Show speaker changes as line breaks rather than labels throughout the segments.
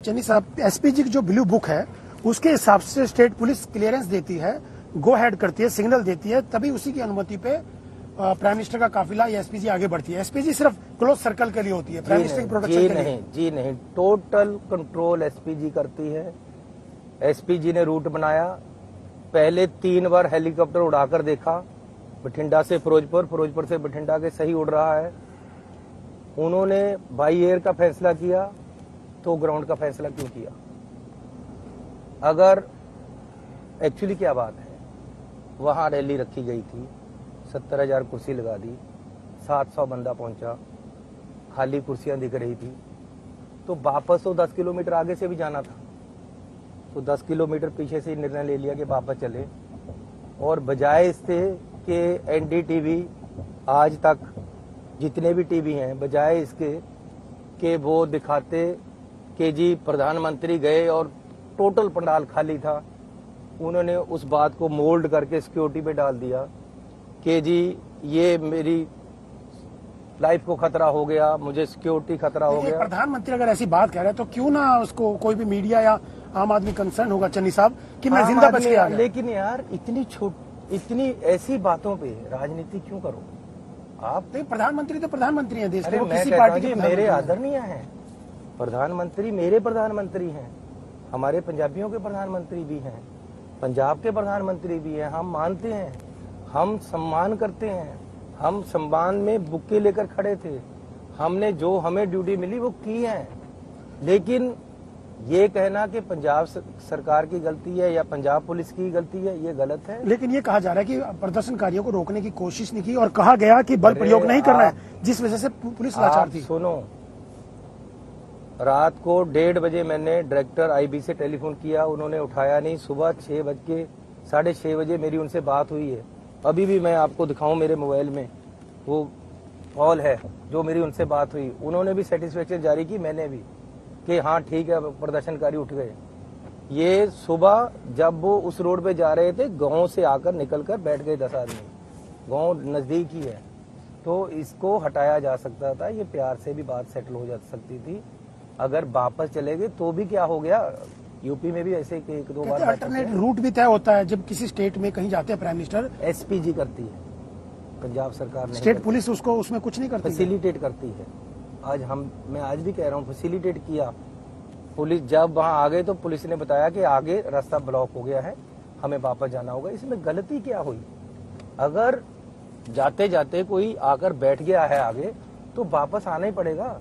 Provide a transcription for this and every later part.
चन्नी साहब, एसपीजी की जो ब्लू बुक है उसके हिसाब से स्टेट पुलिस क्लियरेंस देती है, गो हेड करती है, सिग्नल देती है, तभी उसी की अनुमति पे प्राइम मिनिस्टर का काफिला या एसपीजी आगे बढ़ती है। एसपीजी सिर्फ क्लोज सर्कल के लिए होती है, प्राइम मिनिस्टर की प्रोटेक्शन के लिए।
जी नहीं, टोटल कंट्रोल एसपीजी करती है। एसपीजी ने रूट बनाया, पहले 3 बार हेलीकॉप्टर उड़ाकर देखा, बठिंडा से फिरोजपुर, फिरोजपुर से बठिंडा के सही उड़ रहा है। उन्होंने बाई एयर का फैसला किया तो ग्राउंड का फैसला क्यों किया? अगर एक्चुअली क्या बात है, वहां रैली रखी गई थी, 70,000 कुर्सी लगा दी, 700 बंदा पहुंचा, खाली कुर्सियां दिख रही थी, तो वापस तो 10 किलोमीटर आगे से भी जाना था, तो 10 किलोमीटर पीछे से निर्णय ले लिया कि वापस चले। और बजाय इससे कि एनडीटीवी आज तक जितने भी टीवी हैं, बजाय इसके कि वो दिखाते कि जी प्रधानमंत्री गए और टोटल पंडाल खाली था, उन्होंने उस बात को मोल्ड करके सिक्योरिटी पे डाल दिया कि जी ये मेरी लाइफ को खतरा हो गया, मुझे सिक्योरिटी खतरा हो गया।
प्रधानमंत्री अगर ऐसी बात कह रहे हैं तो क्यों ना उसको कोई भी मीडिया या आम आदमी कंसर्न होगा चन्नी साहब कि मैं जिंदा बच गया।
लेकिन यार इतनी ऐसी बातों पे राजनीति क्यों करो आप?
प्रधानमंत्री तो प्रधानमंत्री हैं देश के,
वो किसी पार्टी के मेरे आदरणीय हैं प्रधानमंत्री, मेरे प्रधानमंत्री हैं, हमारे पंजाबियों के प्रधानमंत्री भी हैं, पंजाब के प्रधानमंत्री भी हैं। हम मानते हैं, हम सम्मान करते हैं, हम सम्मान में बुक्के लेकर खड़े थे, हमने जो हमें ड्यूटी मिली वो की है। लेकिन ये कहना कि पंजाब सरकार की गलती है या पंजाब पुलिस की गलती है, ये गलत है।
लेकिन ये कहा जा रहा है कि प्रदर्शनकारियों को रोकने की कोशिश नहीं की और कहा गया कि बल प्रयोग नहीं करना है, जिस वजह से पुलिस लाचार थी।
सुनो, रात को 1:30 बजे मैंने डायरेक्टर आईबी से टेलीफोन किया, उन्होंने उठाया नहीं। सुबह 6:30 बजे मेरी उनसे बात हुई है, अभी भी मैं आपको दिखाऊं मेरे मोबाइल में वो कॉल है जो मेरी उनसे बात हुई। उन्होंने भी सेटिस्फेक्शन जारी की, मैंने भी, कि हाँ ठीक है प्रदर्शनकारी उठ गए। ये सुबह जब वो उस रोड पे जा रहे थे, गांव से आकर निकलकर बैठ गए 10 आदमी, गांव नजदीक ही है, तो इसको हटाया जा सकता था, ये प्यार से भी बात सेटल हो जा सकती थी। अगर वापस चले गए तो भी क्या हो गया, यूपी में भी ऐसे 1-2 बार
अल्टरनेट रूट भी तय होता है जब किसी स्टेट में कहीं जाते हैं प्राइम मिनिस्टर।
एसपीजी करती है, पंजाब सरकार नहीं,
स्टेट पुलिस उसको उसमें कुछ नहीं करती,
फैसिलिटेट करती है। मैं आज भी कह रहा हूँ, फैसिलिटेट किया। पुलिस जब वहां आ गए तो पुलिस ने बताया कि आगे रास्ता ब्लॉक हो गया है, हमें वापस जाना होगा। इसमें गलती क्या हुई? अगर जाते जाते कोई आकर बैठ गया है आगे तो वापस आना ही पड़ेगा,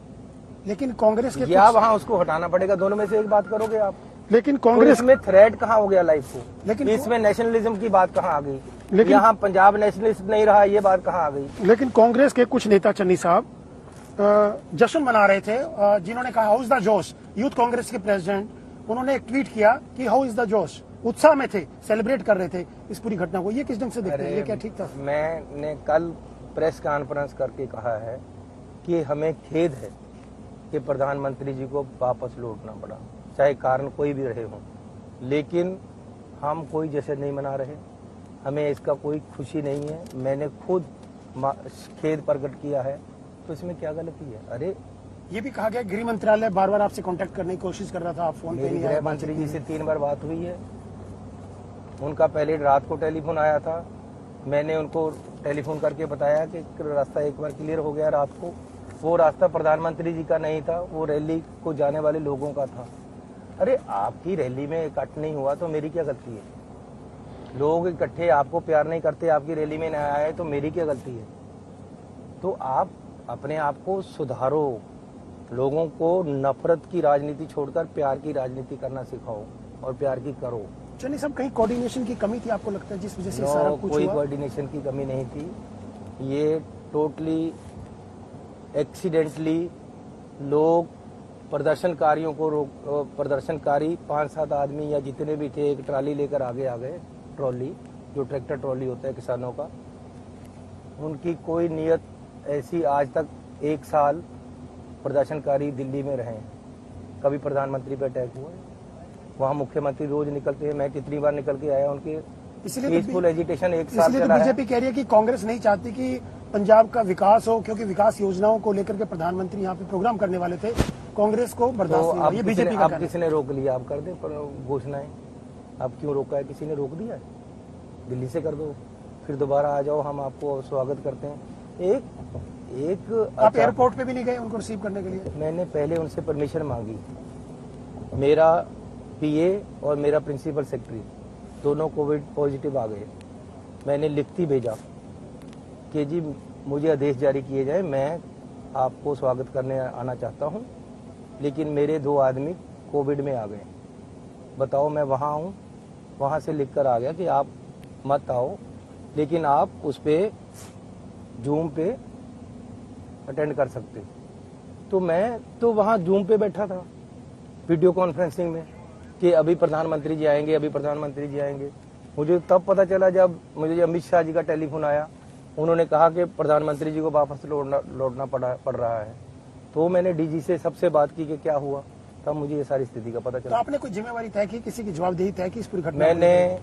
लेकिन कांग्रेस के
या वहां उसको हटाना पड़ेगा। दोनों में से एक बात करोगे आप।
लेकिन कांग्रेस
में थ्रेट कहाँ हो गया लाइफ को?
लेकिन
इसमें नेशनलिज्म की बात कहाँ आ गई? लेकिन यहाँ पंजाब नेशनलिस्ट नहीं रहा, ये बात कहाँ आ गई?
लेकिन कांग्रेस के कुछ नेता चन्नी साहब जश्न मना रहे थे, जिन्होंने कहा how is the josh. Youth Congress के प्रेसिडेंट, उन्होंने एक ट्वीट किया कि हाउ इज द जोश, उत्साह में थे, सेलिब्रेट कर रहे थे इस पूरी घटना को। ये किस ढंग से देखते हैं, ये क्या ठीक था?
मैंने कल प्रेस कॉन्फ्रेंस करके कहा है कि हमें खेद है कि प्रधानमंत्री जी को वापस लौटना पड़ा, चाहे कारण कोई भी रहे हों, लेकिन हम कोई जश्न नहीं मना रहे, हमें इसका कोई खुशी नहीं है। मैंने खुद खेद प्रकट किया है, तो इसमें क्या गलती है? अरे
ये भी कहा गया गृह मंत्रालय बार बार आपसे कांटेक्ट करने की कोशिश कर रहा था, आप फोन पे नहीं आए।
गृह मंत्री जी से 3 बार बात हुई है, उनका पहले रात को टेलीफोन आया था, मैंने उनको टेलीफोन करके बताया कि रास्ता एक बार क्लियर हो गया रात को। वो रास्ता प्रधानमंत्री जी का नहीं था, वो रैली को जाने वाले लोगों का था। अरे आपकी रैली में इकट्ठ नहीं हुआ तो मेरी क्या गलती है? लोग इकट्ठे आपको प्यार नहीं करते, आपकी रैली में नहीं आए तो मेरी क्या गलती है? तो आप अपने आप को सुधारो, लोगों को नफरत की राजनीति छोड़कर प्यार की राजनीति करना सिखाओ और प्यार की करो।
चलिए सब कहीं कोऑर्डिनेशन की कमी थी आपको लगता है जिस वजह से सारा कुछ
कोई कोऑर्डिनेशन की कमी नहीं थी, ये टोटली एक्सीडेंटली लोग प्रदर्शनकारियों को प्रदर्शनकारी 5-7 आदमी या जितने भी थे, एक ट्राली लेकर आगे आ गए, ट्रॉली जो ट्रैक्टर ट्रॉली होता है किसानों का, उनकी कोई नियत ऐसी आज तक 1 साल प्रदर्शनकारी दिल्ली में रहे, कभी प्रधानमंत्री पे अटैक हुआ? वहाँ मुख्यमंत्री रोज निकलते हैं, मैं कितनी बार निकल के आया उनके, इसलिए पीसफुल एजिटेशन 1 साल चला है।
बीजेपी कह रही है कि कांग्रेस नहीं चाहती कि पंजाब का विकास हो, क्योंकि विकास योजनाओं को लेकर के प्रधानमंत्री यहाँ पे प्रोग्राम करने वाले थे, कांग्रेस को
तो
बर्दाश्त नहीं
आप
होगा। ये बीजेपी का
आप
कहना है।
किसने रोक लिया? आप कर दें पर घोषणाएं। आप क्यों रोका है? किसी ने रोक दिया है? दिल्ली से कर दो, फिर दोबारा आ जाओ, हम आपको स्वागत करते हैं। एक
आप एयरपोर्ट पे भी नहीं गए उनको रिसीव करने के लिए?
मैंने पहले उनसे परमिशन मांगी। मेरा पीए और मेरा प्रिंसिपल सेक्रेटरी दोनों कोविड पॉजिटिव आ गए। मैंने लिखती भेजा कि जी मुझे आदेश जारी किए जाए, मैं आपको स्वागत करने आना चाहता हूं, लेकिन मेरे 2 आदमी कोविड में आ गए। बताओ, मैं वहां हूं, वहां से लिखकर आ गया कि आप मत आओ, लेकिन आप उस पे जूम पे अटेंड कर सकते हो। तो मैं तो वहां जूम पे बैठा था वीडियो कॉन्फ्रेंसिंग में कि अभी प्रधानमंत्री जी आएंगे, अभी प्रधानमंत्री जी आएंगे। मुझे तब पता चला जब मुझे अमित शाह जी का टेलीफोन आया, उन्होंने कहा कि प्रधानमंत्री जी को वापस लौटना पड़ रहा है। तो मैंने डीजी से सबसे बात की कि क्या हुआ, तब मुझे ये सारी स्थिति का पता
तो
चला।
आपने कोई जिम्मेवारी तय की, किसी की जवाबदेही तय की इस पूरी घटना?
मैंने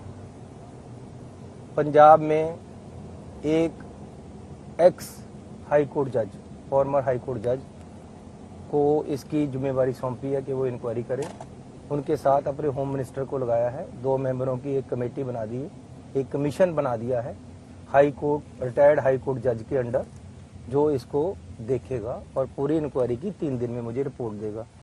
पंजाब में एक एक्स हाई कोर्ट जज, फॉर्मर हाई कोर्ट जज को इसकी जिम्मेवारी सौंपी है कि वो इंक्वायरी करें। उनके साथ अपने होम मिनिस्टर को लगाया है। 2 मेंबरों की एक कमेटी बना दी है, एक कमीशन बना दिया है high court, retired high court जज के अंडर, जो इसको देखेगा और पूरी इंक्वायरी की 3 दिन में मुझे रिपोर्ट देगा।